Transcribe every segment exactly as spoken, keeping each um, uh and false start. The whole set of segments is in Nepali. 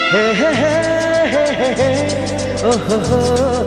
हे हे हे हे हे हे ओ हो हो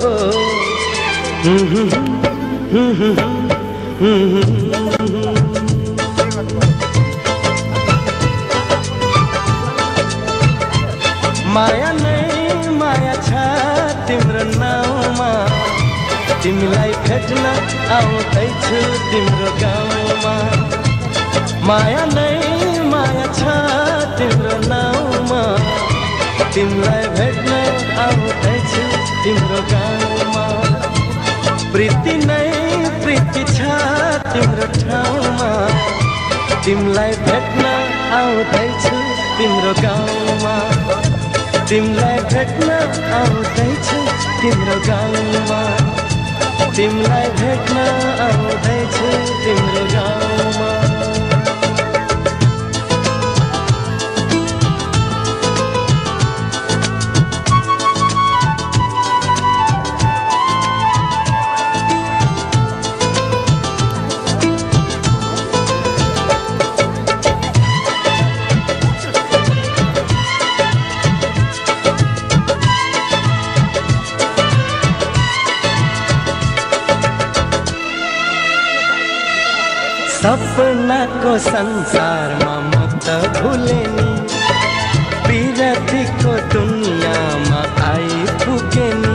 माया नै माया छ तिम्रो नाउँमा तिमीलाई भेट्न आउँदैछु तिम्रो गाउँमा माया नै माया छ तिम्रो नाउँमा तिमीलाई भेट्न आउँदैछु तिम्रो गाउँमा प्रीति नै प्रीति छ तिम्रो ठाउँमा तिमीलाई भेट्न आउँदैछु तिम्रो गाउँमा तिमीलाई भेट्न आउँदैछु तिम्रो गाउँमा तिमीलाई भेट्न आउँदैछु तिम्रो गाउँमा सपनाको संसारमा म त भुलेनी विरतीको दुनियाँमा आइपुगेनी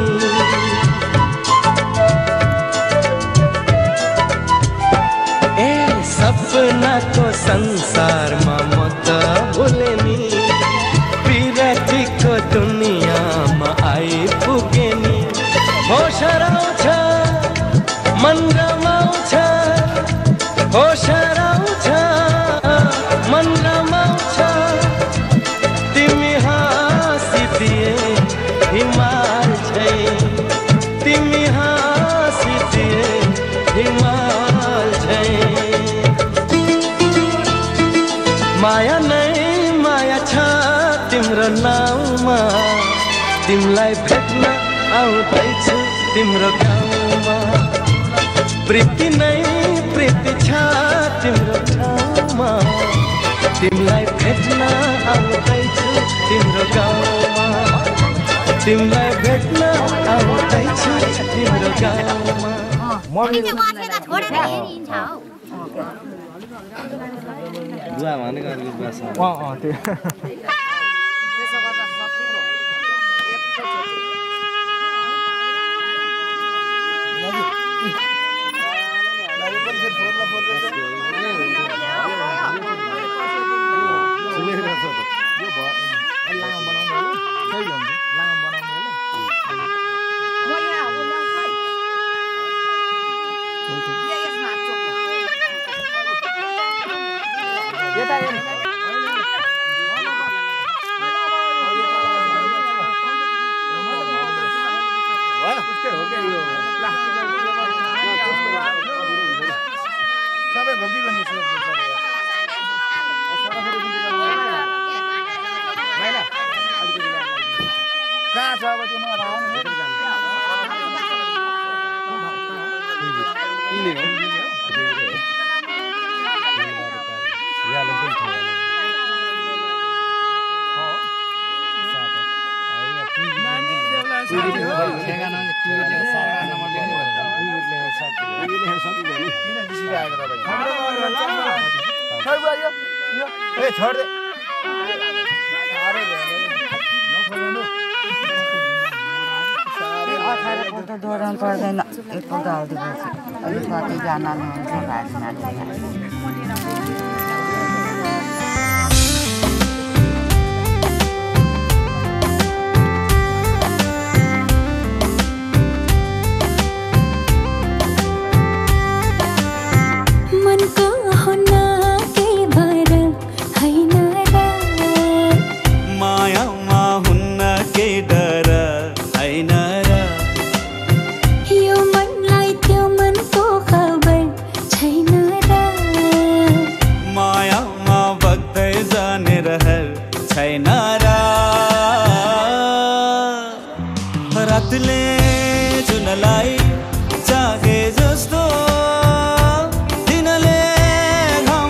ए सपनाको संसारमा म त भुलेनी विरतीको दुनियाँमा आइपुगेनी होस हराउँछ मन रमाउँछ होस हराउँछ मन रमाउँछ तिमी हाँसिदिए हिमाल छै तिमी हाँसिदिए हिमाल छै माया नै माया छ तिम्रो नाउँमा तिमीलाई भेट्न आउँदैछु तिम्रो गाउँमा प्रीति नै प्रीति छ तिम्रो ठाउँमा तिमीलाई भेट्न आउँदैछु तिम्रो गाउँमा तिमीलाई भेट्न आउँदैछु तिम्रो गाउँमा दुआ भनेको अर्को दुआ छ अ अ त्यो पर्दैन एकपल्ट हालिदिएपछि अलिक कतिजनाले हुन्छ भाइजनाले रातले जुनलाई चाहे जस्तो दिनले घाउ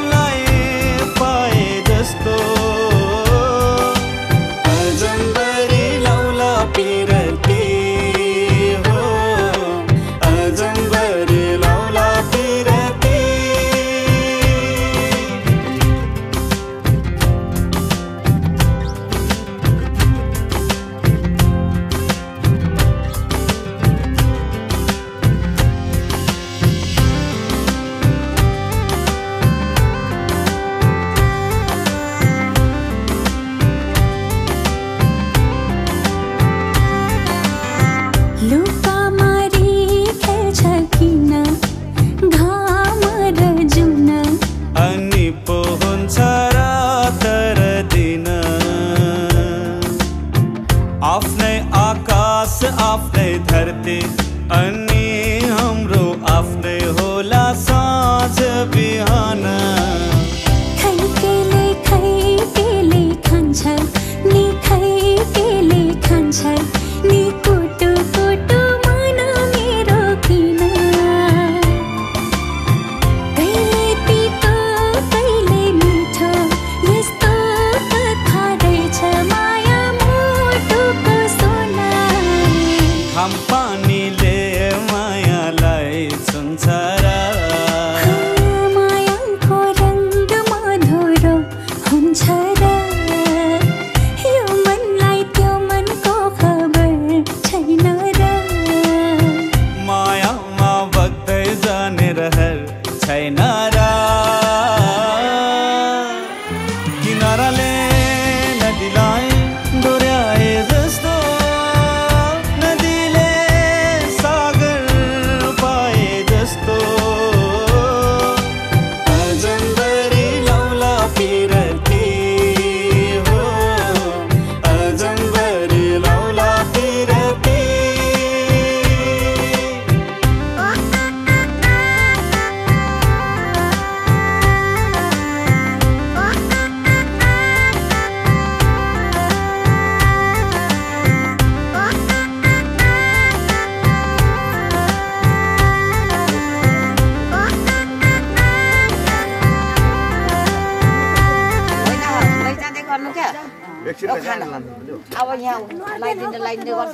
अब यहाँ लाइदिने लाइदिने गर्छ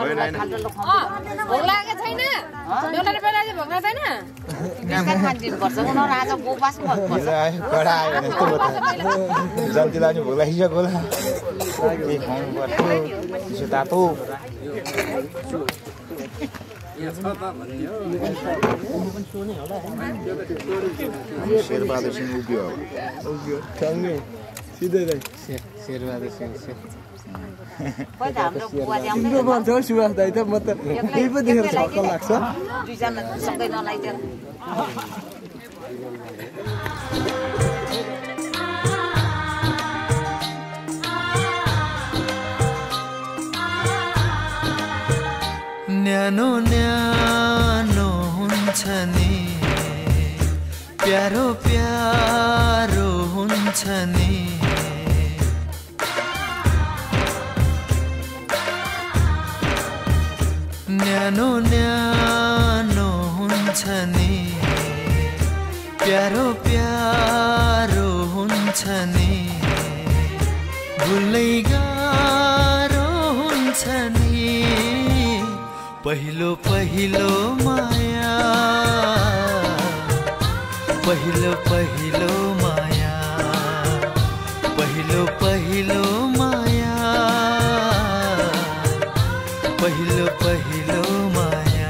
भोक लागेको छैन बेलाले बेला चाहिँ भोक लाग्दैन बिस्कुट खानिदिनु पर्छ उनीहरू आज बोपास गर्नुपर्छ कडा आयो भने यस्तो भयो जन्तीलाई पनि भोक लागिसक्यो होला के खुवाउनु पर्थ्यो त्यसो तातो शेरबहादुर सिंह उभियो उभियो ठ्याङ्गै सिधै दै शेरबहादुर सिंह तिम्रो भन्छ सुवास दाइ त म त त्यही पो देखेर छक्क लाग्छ दुईजना सँगै नलाइदिएर न्यानो न्यानो हुन्छ नि प्यारो प्यारो हुन्छ नि न्यानो न्यानो हुन्छ नि प्यारो प्यारो हुन्छ नि भुलै गाह्रो हुन्छ नि पहिलो पहिलो माया पहिलो पहिलो माया पहिलो पहिलो माया पहिलो पहिलो माया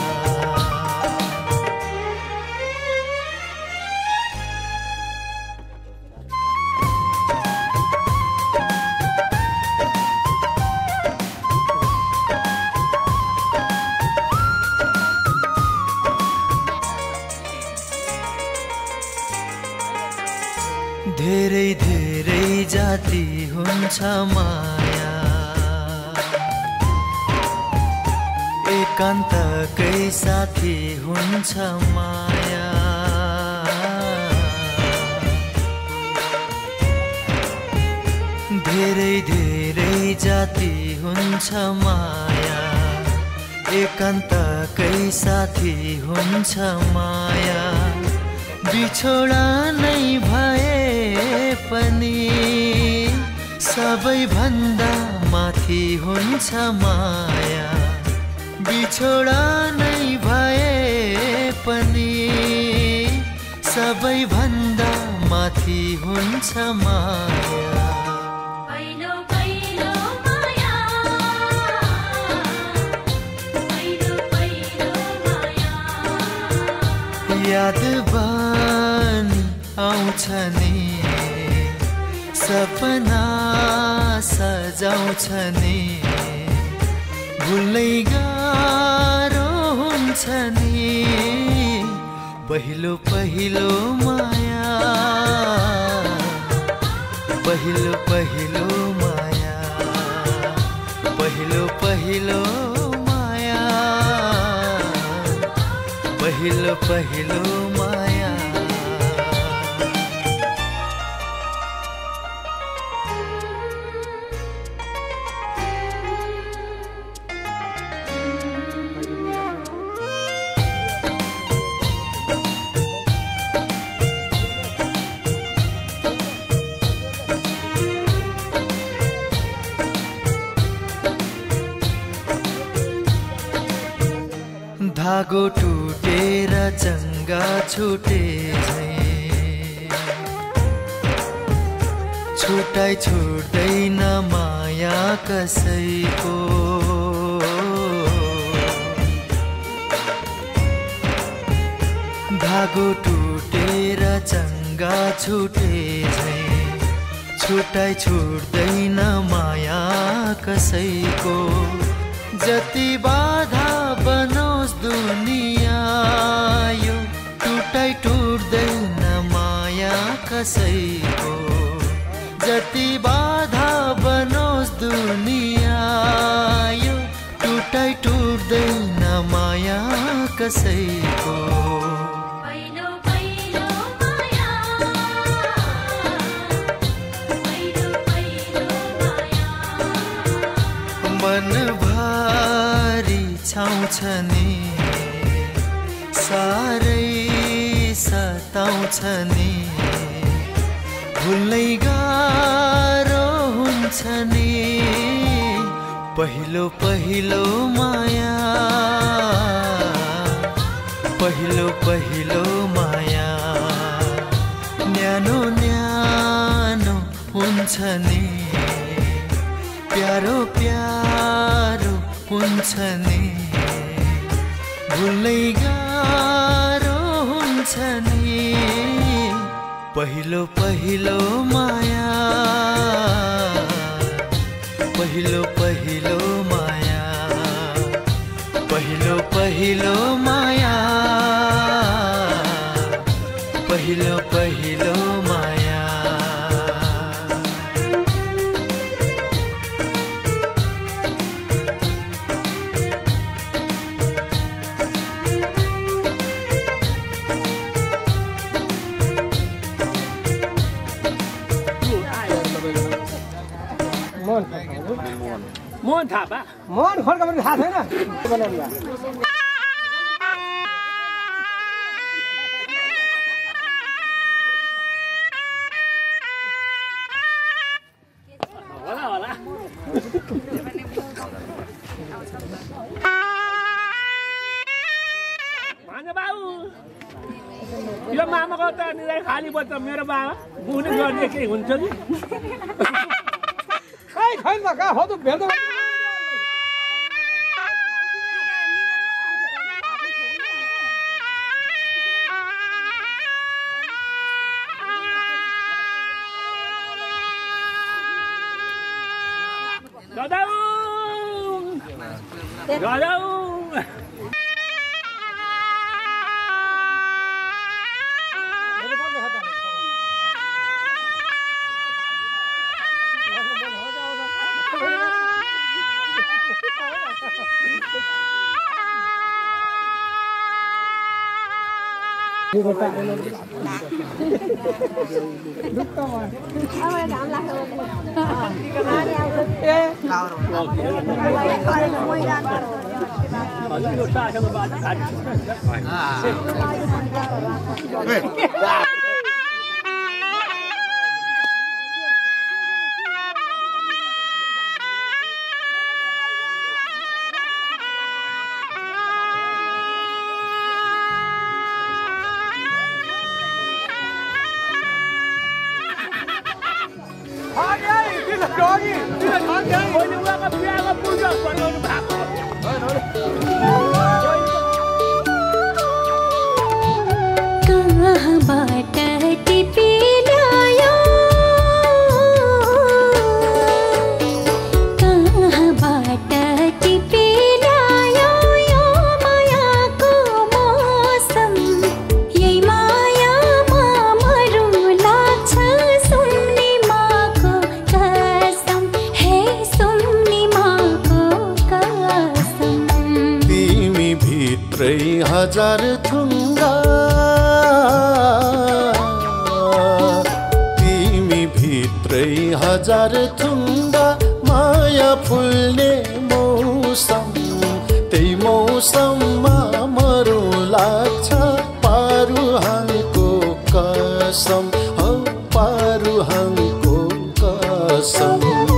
धेरै धेरै जाति हुन्छ माया एकान्तकै साथी हुन्छ माया धेरै धेरै जाति हुन्छ माया एकान्तकै साथी हुन्छ माया बिछोडा नै भए पनि सबैभन्दा माथि हुन्छ माया बिछोडा नै भए पनि सबैभन्दा माथि हुन्छ माया याद बानी आउँछ नि सपना सजाउँछ नि भुल्नै गाह्रो हुन्छ नि पहिलो पहिलो माया पहिलो पहिलो माया पहिलो पहिलो माया पहिलो पहिलो माया धागो टुटेर चङ्गा छुटे झैं छुटाइ छुट्दैन माया कसैको धागो टुटेर चङ्गा छुटे झैं छुटाइ छुट्दैन माया कसैको जति बाधा बनोस् दुनिया यो टुटाइ टुट्दैन माया कसैको जति बाधा बनोस् दुनिया यो टुटाइ टुट्दैन माया कसैको मन भारी छाउँछ नि सारै सताउँछ नि भुल्नै गाह्रो हुन्छ हुन्छ नि पहिलो पहिलो माया पहिलो पहिलो माया न्यानो न्यानो हुन्छ नि प्यारो प्यारो हुन्छ नि भुल्नै गाह्रो हुन्छ नि पहिलो पहिलो माया पहिलो पहिलो माया पहिलो पहिलो माया पहिलो पहिलो माया मोहन थापा मोहन खड्का पनि थाहा छैन होला होला भान्जा बाबु यो मामाको त निलाई खाली बच्च मेरो बाबा बुने गर्ने केही हुन्छ कि खै खै न का हो त भेट्दै Gadaung! Gadaung! कहाँबाट टिपी ल्यायो कहाँबाट टिपी ल्यायो यो मायाको मौसम यही मायामा मरु लाग्छ सुम्नी माको कसम हे सुम्नी माको कसम तिमी भित्रै हजार थुङ्गा हजार थुङ्गा माया फुल्ने मौसम त्यही मौसममा मरु लाग्छ पारुहाङको कसम हौ पारुहाङको कसम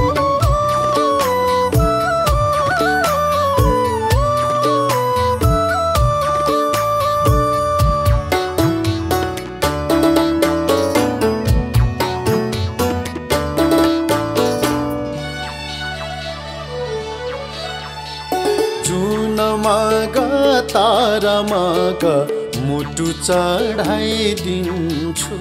तारा माग मुटु चढाइदिन्छु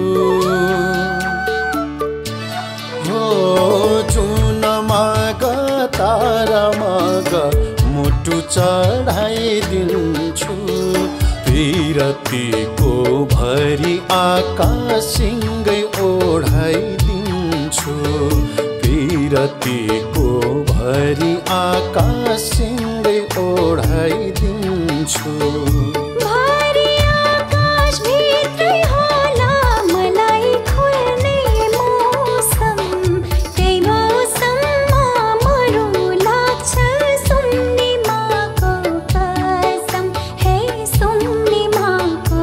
हो जुन माग तारा माग मुटु चढाइदिन्छु विरतीको भरि आकाशिङ्गै ओढाइदिन्छु विरतीको भरि आकाशिङ्गै ओढाइदिन्छु भरि आकाश भित्रै होला मलाई खुल्ने मौसम त्यही मौसममा मरु लाग्छ सुम्नी माको कसम हे सुम्नी माको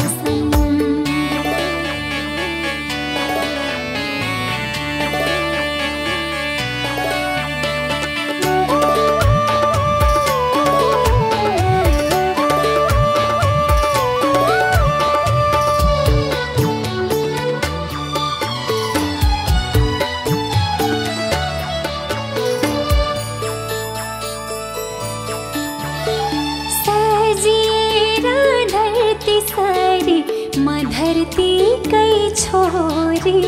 कसम छोरी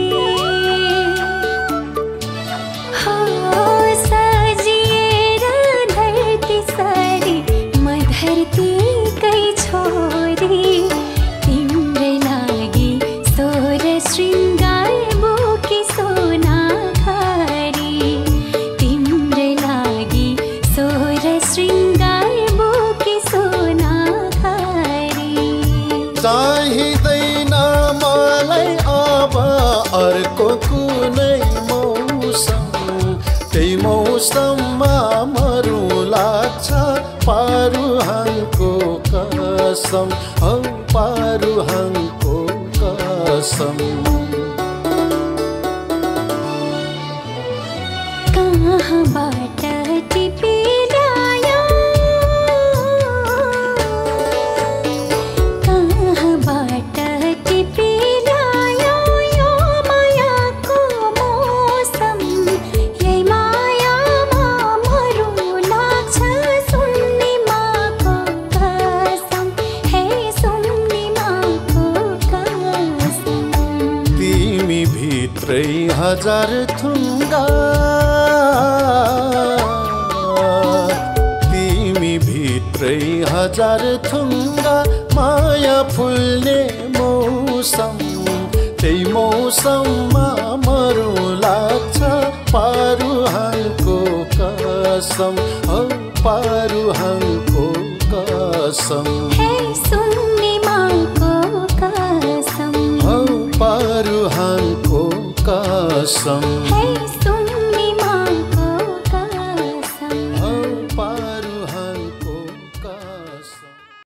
हो सजिएर धरती सरी म धरतीकै छोरी तिम्रै लागि सोह्र श्रृङ्गार बोकी सोना घरी तिम्रै लागि सोह्र श्रृङ्गार बोकी सोना घरी चाहिँदैन मलाई अब अर्को कुनै मौसम त्यही मौसममा मरु लाग्छ पारुहाङको कसम हौ पारुहाङको कसम कहाँबाट टिपिल्यायो कहाँबाट टिपिल्यायो यो मायाको मौसम यही मायामा मरु लाग्छ सुन्ने माको कसम हे सुन्ने माको कसम तिमी भित्रै हजार थुङ्गा तिमी भित्रै हजार थुङ्गा माया फुल्ने मौसम त्यही मौसममा मरु लाग्छ पारुहाङको कसम हौ पारुहाङको कसम हे सुन्ने माको कसम हौ पारुहाङको कसम हे सुन्ने माको कसम हौ पारुहाङको कसम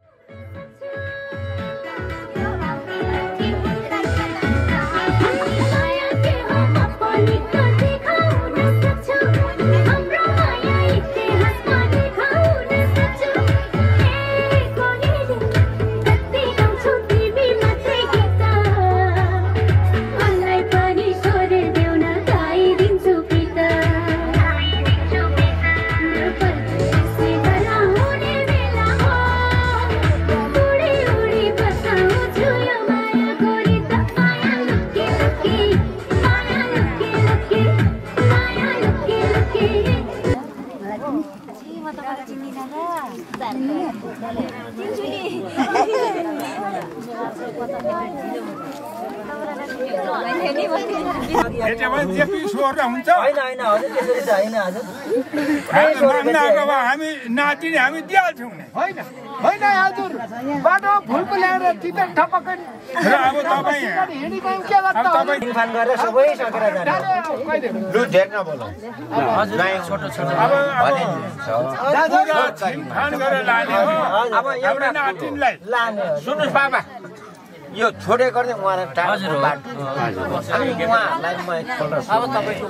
हामी नातिनी हामी दिइहाल्छौँ नि होइन होइन हजुर बाटो फुलको ल्याएर टिकट ठपक्कै र अब तपाईँ हिँडिकन के गर्छ इन्फान गरेर सबै सकेर जाने लु धेर नबोलौ हजुर छोटो छोटो अब पुरा छिनखान गरेर लाने हो अब एउटा नातिनीलाई लाने सुन्नुस् बाबा यो छोडे गर्दै उहाँलाई टाढो बाटो अनि उहाँहरूलाई म एकपल्ट अब तपाईँ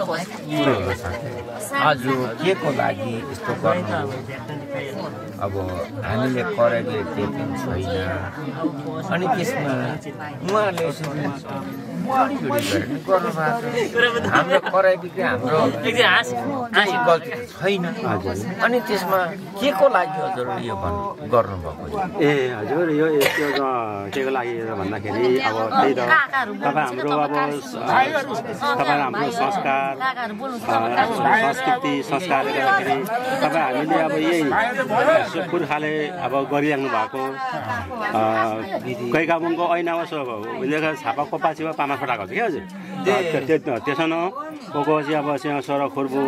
हजुर के को लागि यस्तो गर्नु अब हामीले कराइले केही पनि छैन अनि त्यसमा उहाँले यसरी हाम्रो कराइ बिक्री हाम्रो गल्ती छैन अनि त्यसमा के को लागि हजुर यो भन्नु गर्नुभएको ए हजुर यो के को लागि भन्दाखेरि अब त्यही त तपाईँ हाम्रो अब तपाईँ हाम्रो संस्कार संस्कृति संस्कारले गर्दाखेरि तपाईँ हामीले अब यही पुर्खाले अब गरिराख्नु भएको कैका मुनको ऐनामा सो उहिलेको छापा कोपा चिपा पामा फटाएको छ क्या हजुर त्यसो न को चाहिँ अब चाहिँ सर खोर्बु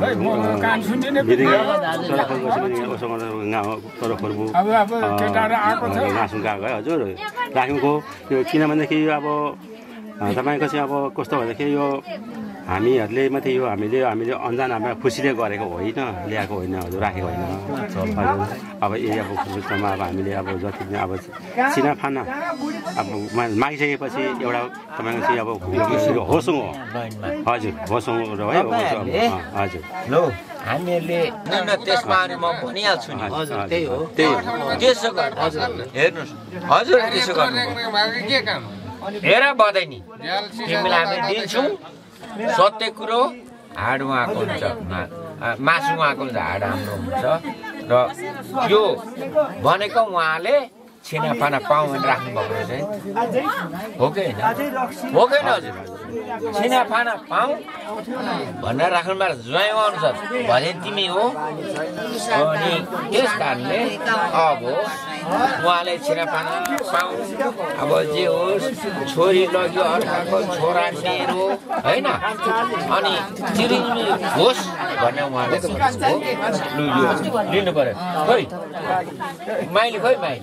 सर खोर्बु सर खोर्बु घाँसुङ्गा गयो हजुर राख्नुको यो किनभनेदेखि अब तपाईँको चाहिँ अब कस्तो भन्दाखेरि यो हामीहरूले मात्रै यो हामीले हामीले अन्जानमा खुसीले गरेको होइन ल्याएको होइन हजुर राखेको होइन हजुर अब यही अब खुसीमा अब हामीले अब जति पनि अब चिनाफाना अब मागिसकेपछि एउटा तपाईँको चाहिँ अब होसङ हो हजुर होसङ र है हजुर लो हामीहरूले त्यसमा म भनिहाल्छु नि हजुर त्यही हो त्यही त्यसो गर्नु हजुर हेर्नुहोस् हजुर त्यसो गर्नु हेर बधाई तिमीलाई हामी दिन्छौँ सत्य कुरो हाड उहाँको हुन्छ मासु उहाँको हुन्छ हाड हाम्रो हुन्छ र यो भनेको उहाँले छिनाफाना पाउँ भनेर राख्नुभएको रहेछ हो कि होइन हो कि हजुर छिनाफाना पाउँ भनेर राख्नु भएको ज्वाइँ अनुसार भने तिमी हो अनि त्यस कारणले अब उहाँले छिनाफाना पाउँ अब जे होस् छोरी लग्यो अर्काको छोरा मेरो होइन अनि चिरिनी होस् भन्ने उहाँले लिनु पर्यो खोइ माइली खोइ माइली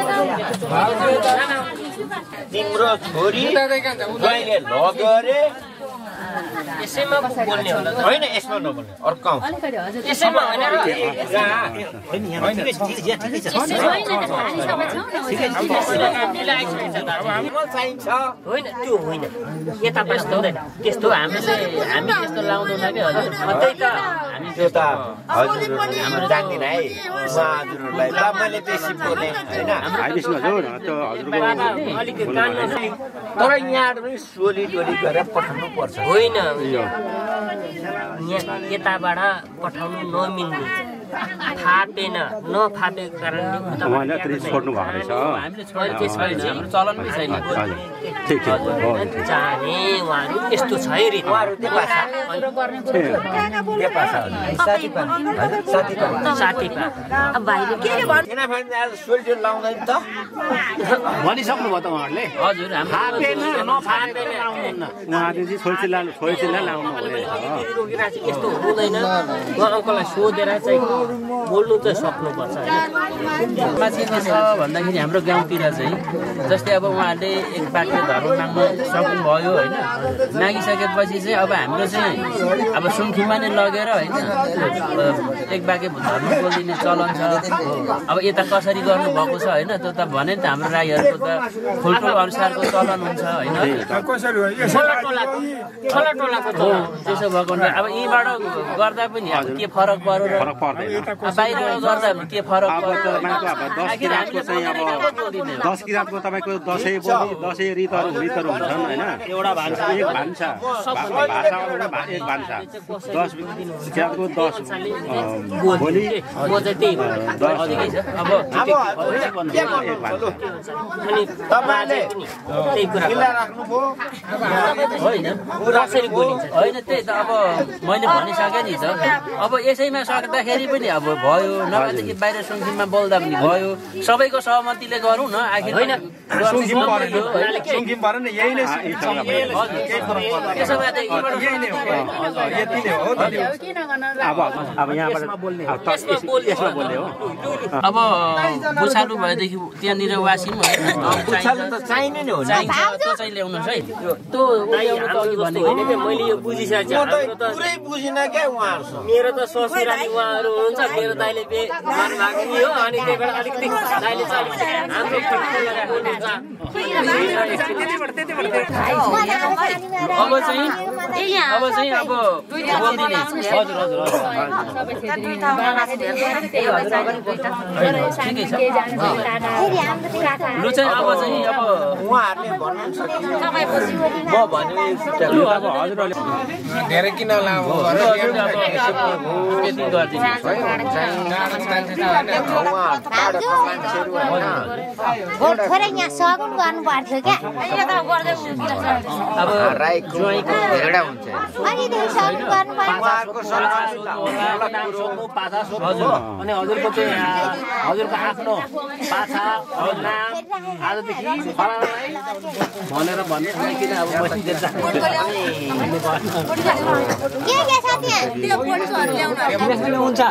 तिम्रो छोरी ज्वाइँले लग्यो अरे यसैमा बोल्ने होला होइन यसमा नबोल्ने अर्को यसैमा होइन होइन त्यो होइन यताबाट यस्तो हुँदैन त्यस्तो हामीले हामी त्यस्तो लाउँदैन कि हजुर त्यही त हामी त्यो त हजुर हाम्रो जान्दिनँ है हजुरहरूलाई ल मैले बेसी बोलेँ होइन अलिकति तर यहाँ पनि सोली डोली गरेर पठाउनु पर्छ होइन यताबाट पठाउनु नमिल्ने फापेन नफापेको कारणले छोड्नु भएको रहेछ चलनमै छैन चाहे उहाँहरू यस्तो छ है रीति लाउँदैन त भनिसक्नु भयो त उहाँहरूले हजुर यस्तो हुँदैन उहाँ अङ्कललाई सोधेर चाहिँ बोल्नु चाहिँ सक्नुपर्छ मान्छे के छ भन्दाखेरि हाम्रो गाउँतिर चाहिँ जस्तै अब उहाँहरूले एक बाटो धर्म माग्न सक्नुभयो होइन मागिसकेपछि चाहिँ अब हाम्रो चाहिँ अब सुम्खीमा नै लगेर होइन एक बाके धर्म बोलिदिने चलन छ अब यता कसरी गर्नुभएको छ होइन त्यो त भने त हाम्रो राईहरूको त फुलटोल अनुसारको चलन हुन्छ होइन त्यसो भएको अब यहीँबाट गर्दा पनि अब के फरक पर्यो र बाहिर गर्दा के फरक पर्छ दस किराँतको तपाईँको दसैँ बोली दसैँ रीतहरू रीतहरू हुन्छन् होइन एउटा भान्सा एक भान्सा भाषा एक भान्सा दस किराँतको दस बोली होइन त्यही त अब मैले भनिसकेँ नि त अब यसैमा सक्दाखेरि पनि अब भयो नभएदेखि बाहिर सुङखिममा बोल्दा पनि भयो सबैको सहमतिले गरौँ न आखिर होइन अब बुछालु भएदेखि त्यहाँनिर वासिम चाहिने नै हो त्यो चाहिँ ल्याउनुहोस् है त्यो मैले यो बुझिसकेको पुरै बुझिन क्या उहाँहरू मेरो त ससुराली उहाँहरू हुनुहुन्छ मेरो दाइले बे मार्नुभएको नि हो अनि त्यही भएर अलिकति दाइले चाहिँ हाम्रो अब चाहिँ अब चाहिँ अब बोलिदिने हजुर हजुर ठिकै छ लु चाहिँ अब चाहिँ अब उहाँहरूले भन्नुहुन्छ म भने अब हजुरहरूले धेरै किन लामो यति थोरै यहाँ सगुन गर्नु पर्थ्यो क्या अब राईको भेडा हुन्छ अलिकति सगुन गर्नु हजुर अनि हजुरको चाहिँ हजुरको आफ्नो पाछा आजदेखि भनेर भन्ने किन अब बसिदिएर के के साथी त्यो फोटोहरु ल्याउनु हुन्छ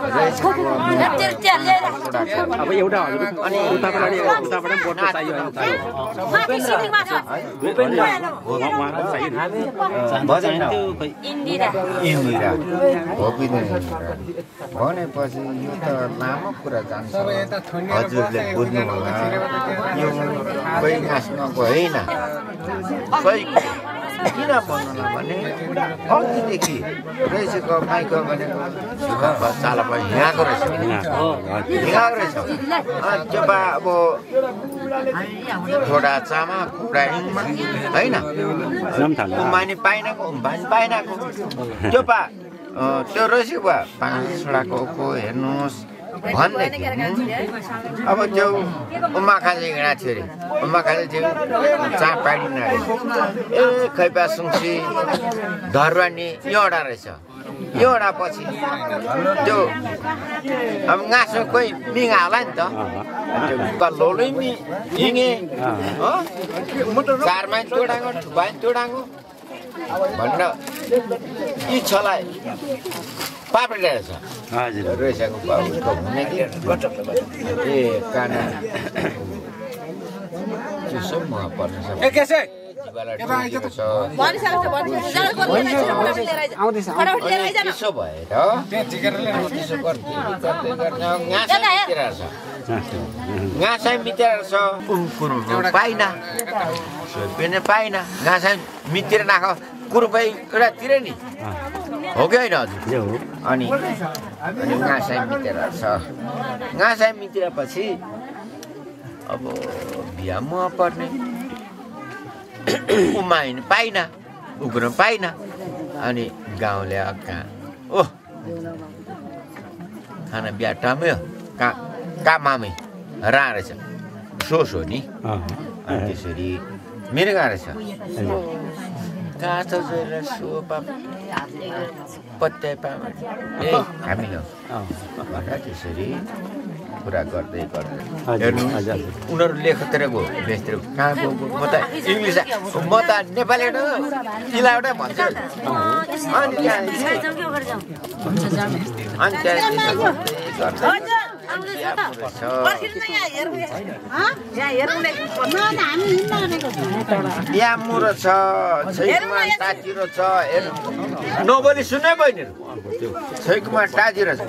अब एउटा हजुर अनि उताबाट उताबाट बोर्ड चाहियो माथि सिटिङमा छ भूपेन्द्र उहाँको चाहियो बजाइन इन्दिरा इन्दिरा हो कि भनेपछि यो त लामो कुरा जान्छ हजुरले बुझ्नु होला यो कोही नाच्नको होइन कोही किन भन्नु भने अघिदेखि रहेछको माइको भनेको चाला पनि हिँडाएको रहेछ हिँडाएको रहेछ त्यो बा अब थोडा चामा खुडाइ होइन उमानी पाइनको उम्बानी पाइनको त्यो बा त्यो रहेछ बा पाँच छोडाको हेर्नुहोस् भन्दै अब त्यो उमा खाजे हिँडा थियो अरे उमा खाजे थियो चा पाइदिन अरे ए खैपा सुङ्सी धरवानी एउटा रहेछ एउटा पछि त्यो अब गाँसो कोही मिङा होला नि त त्यो लोलै मि हिँगे चार माइन तोडाङ्गो ठुपाइन तोडाङ्गो भनेर इच्छालाई पापड रहेछ हजुर रहेछको उसको हुने कि ए काना त्यो सब म पर्छ ए के छ त्यसो भएर घाँसै मितेर छ पाइन पनि पाइन घाँसै मितिर नाख कुरुपै एउटातिर नि हो कि होइन हजुर अनि अनि घाँसै मितेर छ घाँसै मितिर पछि अब बिहा म पर्ने उमाइन पाइन उग्र पाइन अनि गाउँले कहाँ ओ खाना बिहा टाम्यो कहाँ कहाँ मामै रा रहेछ सोस हो नि अनि त्यसरी मेरो कहाँ रहेछ कहाँ त सो पा पत्याइ पामा ए हामी हो भनेर त्यसरी कुरा गर्दै गर्दै उनीहरू लेखतिर गयो बेचतिर कहाँ गयो म त इङ्ग्लिस म त नेपाली इलावटै भन्छु अनि बिहा मुरो छ छैकमा टाँचिरो छ नबोली सुन्नै बहिनीहरू छैकमा टाँचिरो छ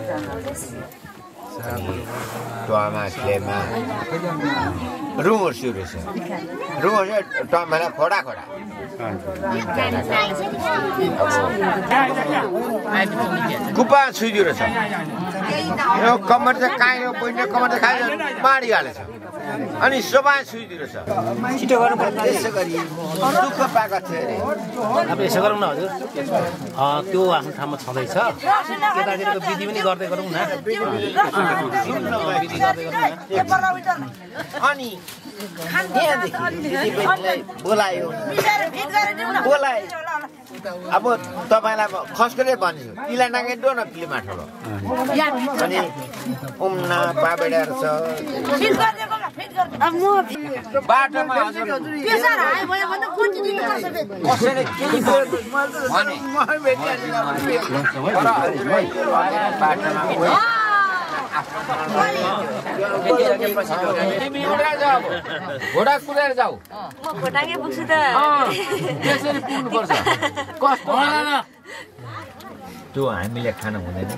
टमा क्लेमा रुङर सुरु छ रुङर टमालाई खोडा खोडा कुपा छुइदिरो छ यो कमर चाहिँ काहीँ यो बहिनी कमर चाहिँ खाइ माडिहालेछ अनि सोभा छुइदिरो छ छिटो गर्नु पर्छ त्यसो गरी दुःख पाएको थियो अरे अब यसो गरौँ न हजुर त्यो आफ्नो ठाउँमा छँदैछ त्यतातिरको विधि पनि गर्दै गरौँ न अनि बोलायो बोलायो अब तपाईँलाई खस्करै भन्छु इला नागे डो न फिल्ममा ठुलो अनि उम्ना पाबेडाहरू छ बाटोमा कसैले केही भने घोडा कुदाएर जाऊ त्यसरी पुग्नुपर्छ कस्तो त्यो हामीले खानु हुँदैन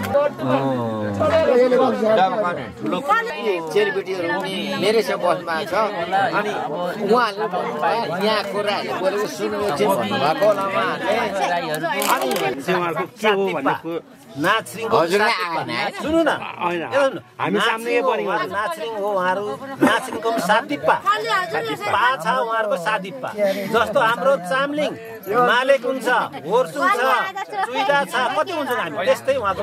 ठुलो चेलीबेटीहरू मेरै छ बसमा छ अनि उहाँहरूले यहाँ कुराहरू बोलेको सुन्नु चाहिँ भन्नुभएको होला उहाँहरूले नाचरिङ हजुरलाई आएन सुन्नु न हामी सामने नाचरिङ हो उहाँहरू नाचरिङको सादिप्पा पा छ उहाँहरूको सादिप्पा जस्तो हाम्रो चामलिङ मालेक हुन्छ होर्सुङ छ चुइदा छ कति हुन्छ हामी त्यस्तै उहाँको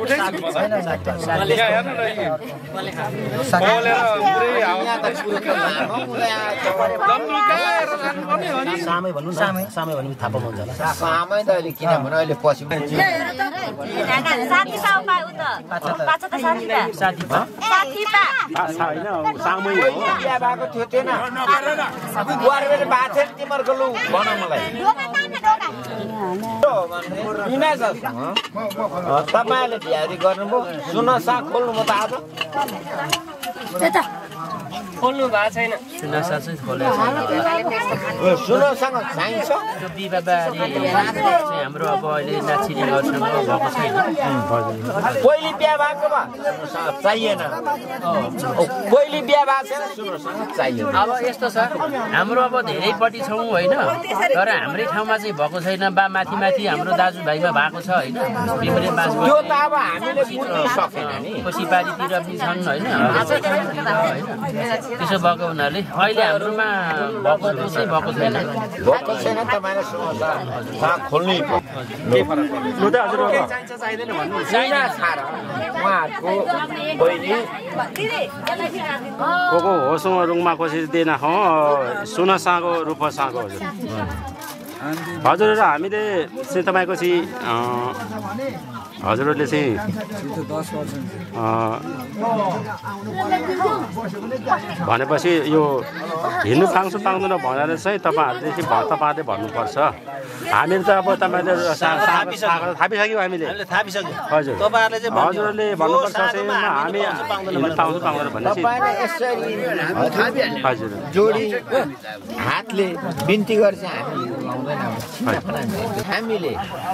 सामै भन्नु सामै सामै भन्नु थाहा पाउनुहुन्छ होला सामै त अहिले किनभने अहिले पछि साथी साउपा उत पाछ त साथी पा साथी पा साथी पा छैन सामै हो बिहा भएको थियो त्यना बुहारले बाछे तिमीहरुको लु भन मलाई बिना छ तपाईले बिहारी गर्नुभयो सुन साग खोल्नु म त आज त्यता खोल्नु भएको छैन सुन साग चाहिँ खोलेको छैन सुन साग चाहिन्छ त्यो बिहा बारी चाहिँ हाम्रो अब अहिले नाचिनेहरूसँग भएको छैन पहिले बिहा भएको भए चाहिएन पहिले बिहा भएको छैन सुन साग चाहियो अब यस्तो छ हाम्रो अब धेरैपट्टि छौँ होइन तर हाम्रै ठाउँमा चाहिँ भएको छैन बा माथि माथि हाम्रो दाजुभाइमा भएको छ होइन बिमरे बास त्यो त अब हामीले बुझ्नु सकेन नि कोसीबारीतिर पनि छन् होइन त्यसो भएको हुनाले अहिले हाम्रोमा भएको चाहिँ भएको छैन भएको छैन तपाईँले समस्या खोल्नै के फरक पर्छ लु त हजुर चाहिन्छ चाहिँदैन भन्नु चाइना छार उहाँहरूको बहिनी को को होसँग रुङमा कसरी दिएन हो सुन साँगो रूप साँगो हजुर हजुर र हामीले चाहिँ तपाईँको चाहिँ हजुरहरूले चाहिँ भनेपछि यो हिँड्नु पाउँछु पाउँदैन भनेर चाहिँ तपाईँहरूले चाहिँ तपाईँहरूले भन्नुपर्छ हामीले त अब तपाईँले थापिसक्यौँ हामीले थापिसक्यो हजुर तपाईँहरूले चाहिँ हजुरहरूले भन्नुपर्छ चाहिँ हामी हिँड्नु पाउँछु पाउँदैन भनेपछि हजुर जोडी हातले बिन्ती गर्छ हामीले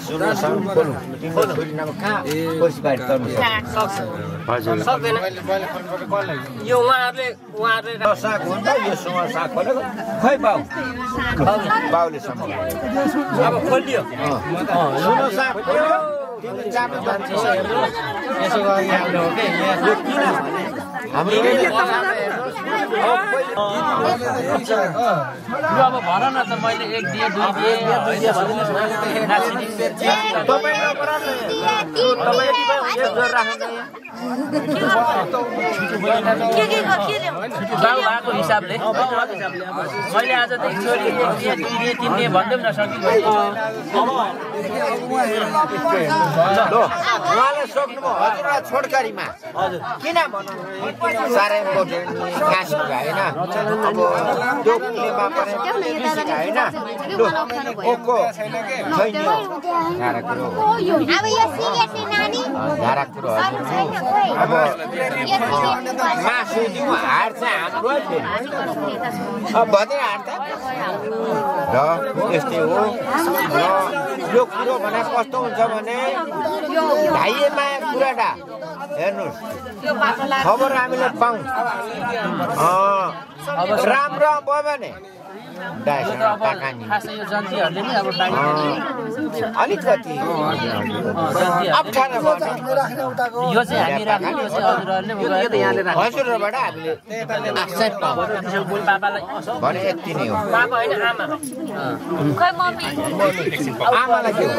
हजुर सक्दैन यो उहाँहरूले उहाँहरूले साग हुन्छ यो सुँगुर साग खोलेको खै बाउ बाउले सम्झायो अब खोलियो सुँगुर साग खोल्यो तिमी जानु जान्छ यसो गरी हाम्रो हो के यो किन हाम्रो अब भन न त मैले एक दिएँ दुई दिएँ बाउ भएको हिसाबले मैले आजदेखि छोरी एक दिएँ दुई दिएँ तिन दिएँ भन्दै पनि नसकिएको उहाँले सोध्नुभयो हजुर छोडकारीमा किन भनौँ साह्रै घाँस होइन अब त्यो कुलेमा परे होइन ओको छैन झाडा कुरो झाडा कुरो अब मासु दिउँ हार चाहिँ हाम्रो अब भदै हार त र यस्तै हो र यो कुरो भने कस्तो हुन्छ भने भाइमा कुराटा हेर्नुहोस् खबर हामीले पाउँ राम्रो भयो भने अलिकति अप्ठ्यारो यो चाहिँ हामी राख्नु हजुरबाट हामीले आक्षेप पाउँछ भने यति नै हो आमालाई के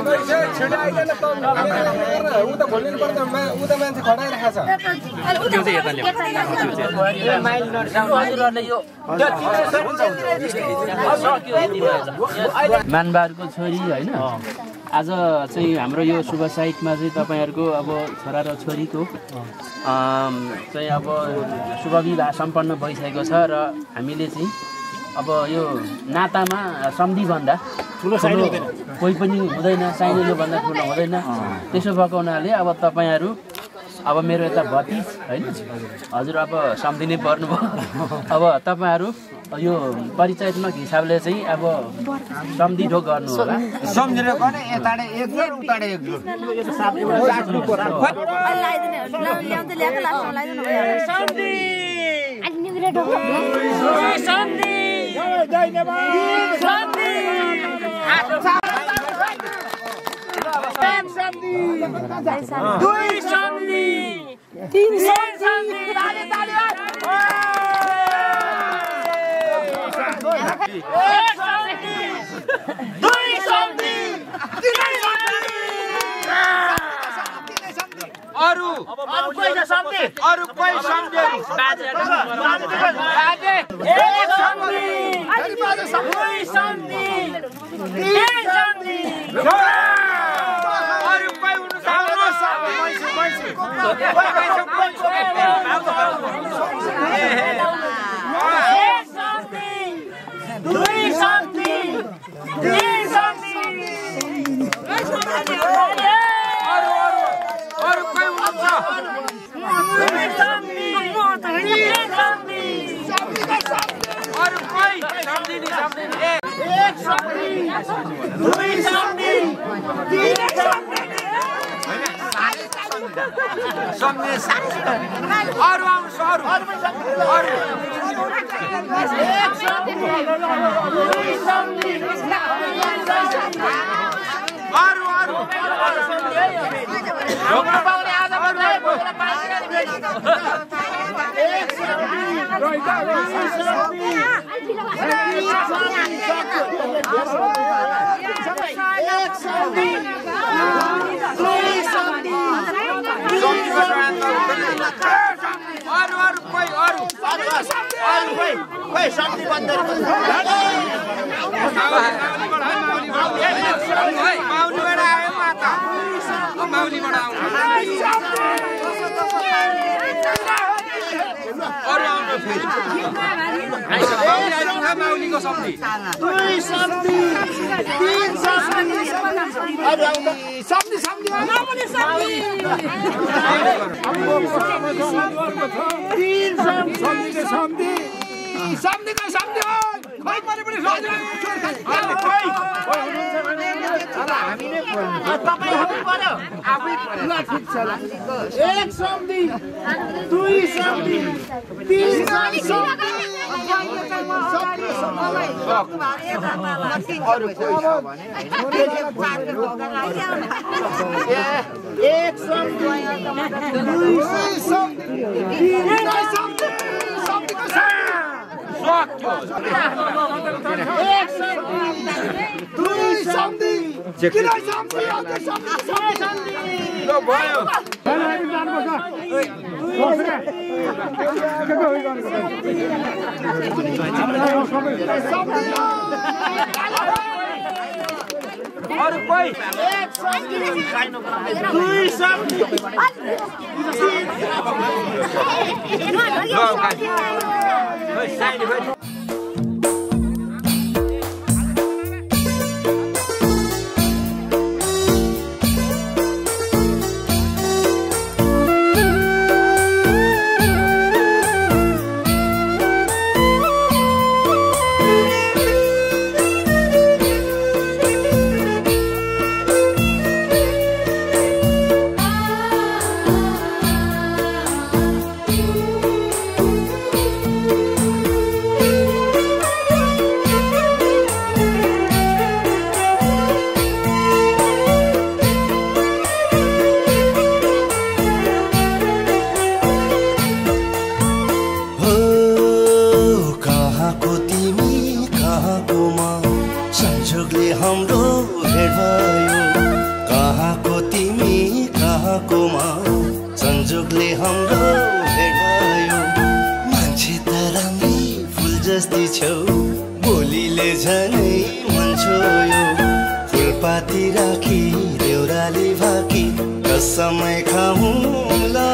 मानबारको छोरी होइन आज चाहिँ हाम्रो यो शुभ साइटमा चाहिँ तपाईँहरूको अब छोरा र छोरीको चाहिँ अब शुभ विवाह सम्पन्न भइसकेको छ र हामीले चाहिँ अब यो नातामा सम्धिभन्दा ठुलो कोही पनि हुँदैन साइनोभन्दा ठुलो हुँदैन त्यसो भएको हुनाले अब तपाईँहरू अब मेरो यता भतिज होइन हजुर अब सम्झिनै पर्नुभयो अब तपाईँहरू यो परिचयात्मक हिसाबले चाहिँ अब सम्धि ढोक गर्नु होला सम्झेर गर्ने यताडे एक जोड उताडे एक जोड दुई सन्धि तीन सन्धि ताली ताली एक सन्धि दुई सन्धि तीन सन्धि अरु अरु कोही सन्धि अरु कोही सन्धि बाजे एक सन्धि दुई सन्धि तीन सन्धि अरु कोही हुनु सक्दैन एक सन्धि दुई सन्धि तीन सन्धि अरु अरु अरु कोही हुनु दुई सन्धि तीन सन्धि अरु कोही सम्झिने सम्झिने एक सन्धि दुई सन्धि तीन सन्धि सम्झिने अरु आउनुहोस् अरु अरु एक सन्धि दुई सन्धि अरु अरु पाउने आज अरू अरू कोही अरू अरू कोही कोही शक्ति बन्द माउलीबाट आयो माता माउलीबाट आउनु अरू आउनु फेरि माउलीको शक्ति दुई शक्ति तीन शक्ति अरू आउनु शक्ति शक्ति तीन शक्ति शक्ति शक्तिको शक्ति हो खोइ पनि पनि हामीले तपाईँ आफै पर्यो आफै ल ठिक छ ल एक शक्ति दुई शक्ति तीन शक्ति एक शक्ति दुई शक्ति तीन शक्ति शक्तिको एक शक्ति दुई शक्ति किन शक्ति आउँछ शक्ति ल भयो अरू कोही एक शक्ति दुई शक्ति बोलीले झनै मन छोयो फुलपाती राखी देउराली भाकी कसमै खाउँला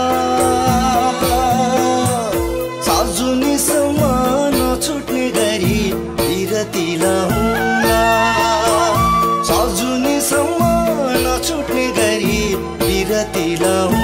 साजुनीसम्म नछुट्ने गरी बिरती लाउँला साजुनीसम्म नछुट्ने गरी बिरती लाउँला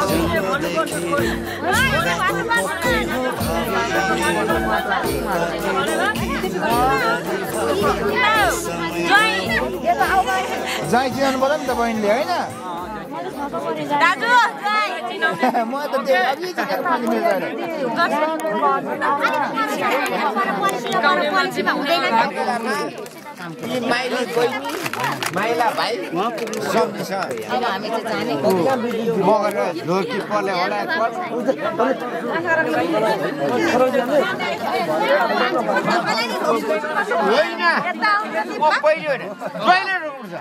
जाई चिनाउनु पर्यो नि त बहिनीले होइन दाजु म त त्यो अघि चिनेर पानी मिल्दैन माइला भाइ सब्जी छ मगर झोकी पर्ने होला होइन म पहिले होइन पहिले रोक्नुपर्छ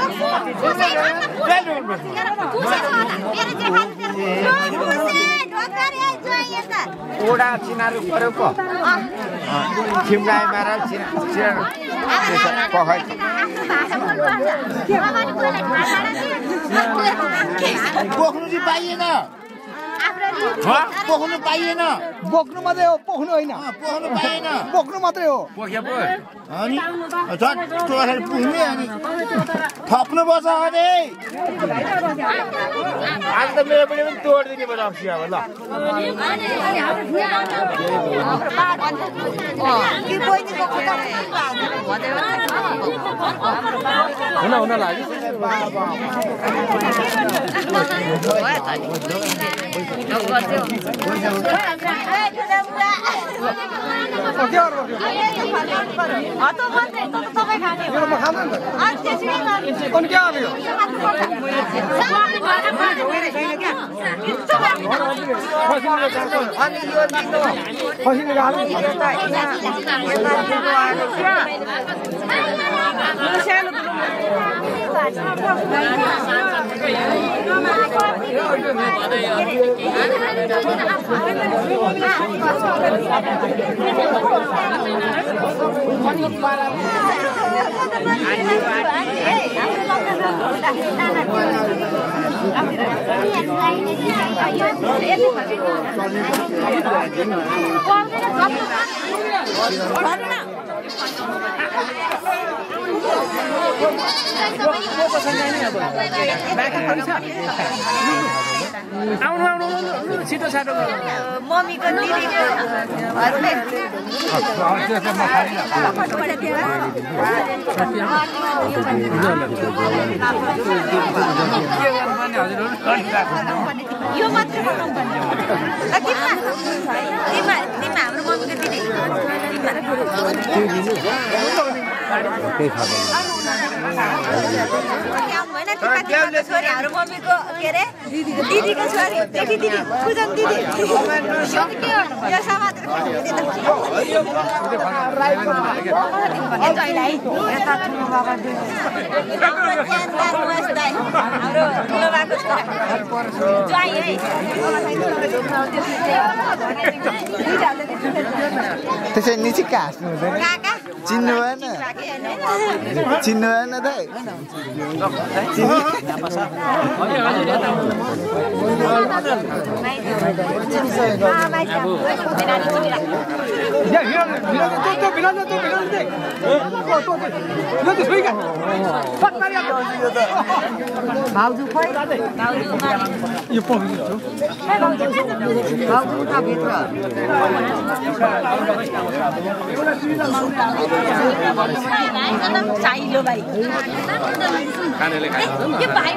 ओडा चिनाहरू पऱ्यो पो छिमगाई मार पखाइ बोक्नु चाहिँ पाइएन पोख्नु पाइएन बोक्नु मात्रै हो पोख्नु होइन पोख्नु पाइएन बोक्नु मात्रै हो अनि झट्टो पुग्ने अनि थप्नु पर्छ अरे आज त मेरो पनि पनि तोडिदिने पर्छ अब ल हुन हुन लाग्यो आउनु आउनु छिटो साटो मम्मीको दिदीको यो मात्र बनाउनु पर्ने तिमीमा तिमीमा हाम्रो मम्मीको दिदी छोरी हाम्रो मम्मीको के अरे दिदीको छोरी देखि दिदी पूजन दिदी यो समाज हाम्रो ठुलो बाको ज्वाइँ है त्यसै निचिक्का हाँस्नु हुँदैन चिन्नु भएन चिन्नु भएन दाइ भाउजू खोइ यो पक्रिन्छ भाउजू उता भित्र चाहिलो भाइ के भाइ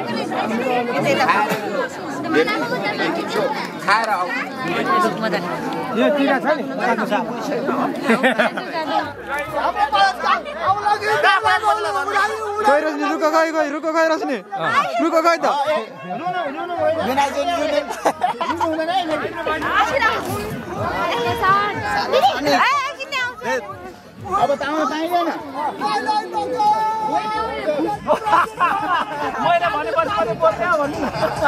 खाएर यो टिका छ नि काट्नु साप गइ रस्नी रुक गइ गइ रुक गइ रस्नी रुक गइ त अब त आउनु पाइँदैन मैले भनेपछि बोल्दै भन्नु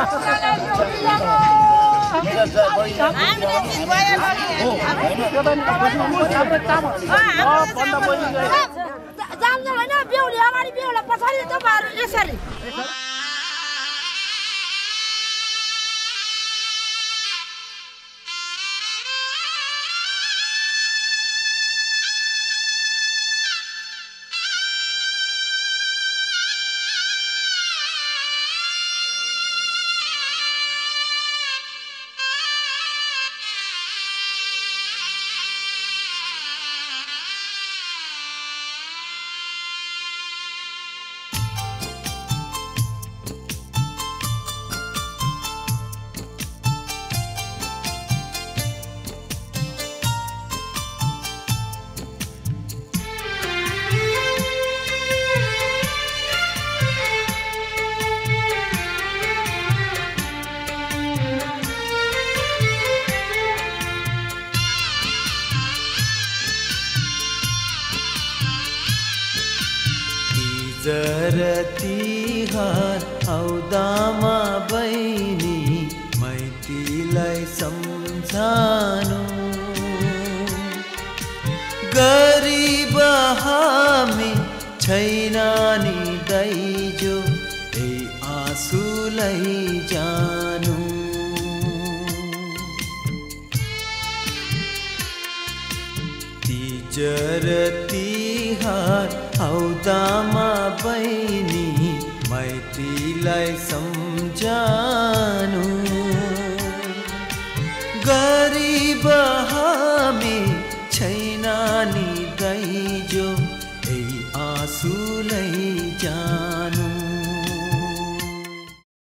जान्छ होइन बेहुली अगाडि बेहुला पछाडि तपाईँहरू यसरी तिहार आउँदामा बहिनी माइतीलाई सम्झानु गरिब हामी छैन नि दाइजो ए आँसुलाई जानु तिजर तिहार आउँदामा बहिनी माइतीलाई सम्झानु गरिब